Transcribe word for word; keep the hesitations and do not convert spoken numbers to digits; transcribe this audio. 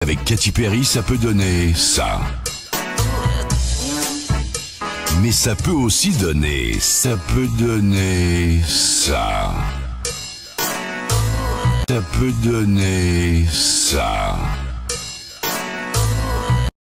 avec Katy Perry, ça peut donner ça. Mais ça peut aussi donner, ça peut donner ça. Ça peut donner ça.